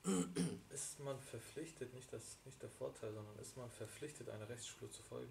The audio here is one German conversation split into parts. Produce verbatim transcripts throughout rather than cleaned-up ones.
Ist man verpflichtet, nicht, das, nicht der Vorteil, sondern ist man verpflichtet, einer Rechtsspur zu folgen?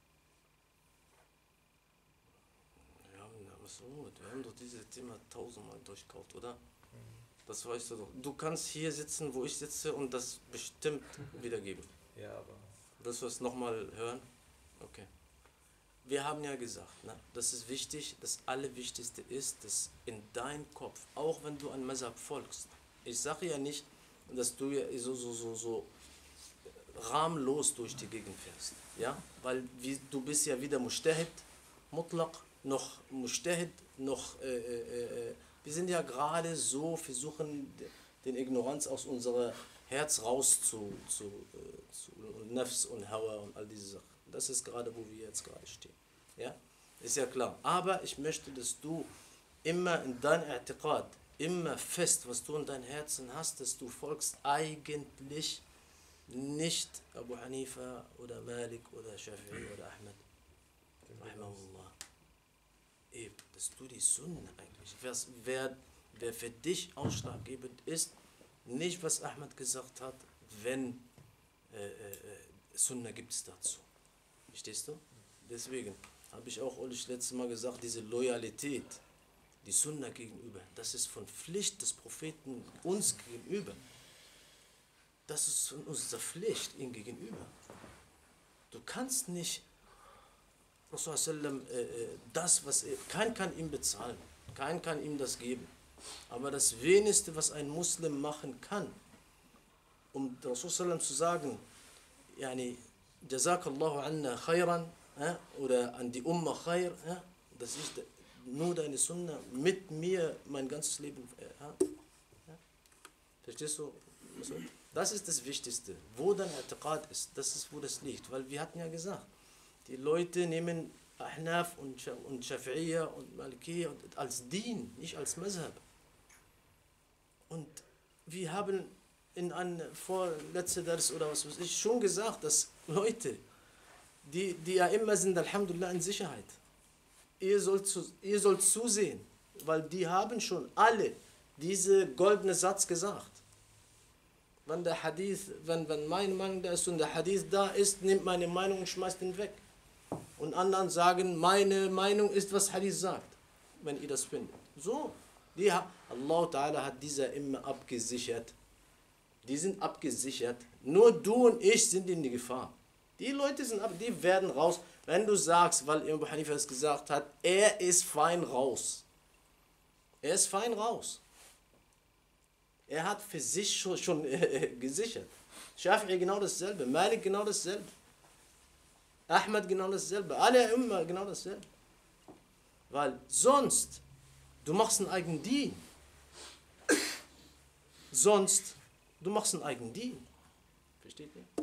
Ja, was wir haben doch dieses Thema tausendmal durchkaut, oder? Mhm. Das weißt du doch. Du kannst hier sitzen, wo ich sitze und das bestimmt wiedergeben. Ja, aber... Willst du es nochmal hören? Okay. Wir haben ja gesagt, ne, das ist wichtig, das Allerwichtigste ist, dass in deinem Kopf, auch wenn du an Mazhab folgst, ich sage ja nicht, dass du ja so, so, so, so rahmenlos durch die Gegend fährst, ja, weil wie, du bist ja weder Mujtahid, Mutlaq, noch Mujtahid, noch, äh, äh, äh, wir sind ja gerade so, versuchen den Ignoranz aus unserem Herz raus zu, zu, äh, zu Nafs und Hawa und all diese Sachen. Das ist gerade, wo wir jetzt gerade stehen. Ja? Ist ja klar. Aber ich möchte, dass du immer in dein I'tiqad, immer fest, was du in deinem Herzen hast, dass du folgst eigentlich nicht Abu Hanifa oder Malik oder Shafi'i oder Ahmed. Rahimahullah. Eben, dass du die Sunna eigentlich, wer, wer für dich ausschlaggebend ist, nicht was Ahmed gesagt hat, wenn äh, äh, Sunna gibt es dazu. Verstehst du? Deswegen habe ich auch das letzte Mal gesagt, diese Loyalität, die Sunna gegenüber, das ist von Pflicht des Propheten uns gegenüber. Das ist von unserer Pflicht ihm gegenüber. Du kannst nicht, äh, das, was er, kein kann ihm bezahlen, kein kann ihm das geben. Aber das Wenigste, was ein Muslim machen kann, um Rasul zu sagen, yani, Jazakallahu anna khayran, ja, oder an die Umma khayr, ja, dass ich nur deine Sunna mit mir mein ganzes Leben, ja, ja. Verstehst du? Das ist das Wichtigste. Wo dein I'tiqad ist, das ist, wo das liegt. Weil wir hatten ja gesagt, die Leute nehmen Ahnaf und Shafi'iyya und Malikiyya als Deen, nicht als Mazhab. Und wir haben in einem vorletzten Dars oder was weiß ich schon gesagt, dass Leute, die, die ja immer sind, Alhamdulillah, in Sicherheit. Ihr sollt, zu, ihr sollt zusehen, weil die haben schon alle diese goldene Satz gesagt. Wenn der Hadith, wenn, wenn meine Meinung da ist und der Hadith da ist, nimmt meine Meinung und schmeißt ihn weg. Und anderen sagen, meine Meinung ist, was Hadith sagt, wenn ihr das findet. So, die, Allah Ta'ala hat diese immer abgesichert. Die sind abgesichert. Nur du und ich sind in die Gefahr. Die Leute sind ab, die werden raus. Wenn du sagst, weil Abu Hanifa es gesagt hat, er ist fein raus. Er ist fein raus. Er hat für sich schon, schon äh, gesichert. Shafi'i genau dasselbe, Malik genau dasselbe. Ahmed genau dasselbe, alle immer genau dasselbe. Weil sonst, du machst einen eigenen Dien. Sonst, du machst einen eigenen Dien. Versteht ihr?